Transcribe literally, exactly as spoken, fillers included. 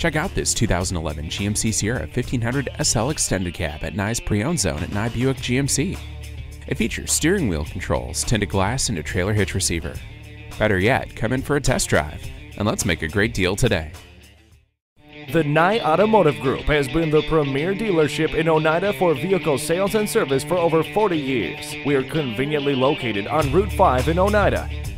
Check out this two thousand eleven G M C Sierra fifteen hundred S L Extended Cab at Nye's Pre-Owned Zone at Nye Buick G M C. It features steering wheel controls, tinted glass, and a trailer hitch receiver. Better yet, come in for a test drive, and let's make a great deal today. The Nye Automotive Group has been the premier dealership in Oneida for vehicle sales and service for over forty years. We are conveniently located on Route five in Oneida.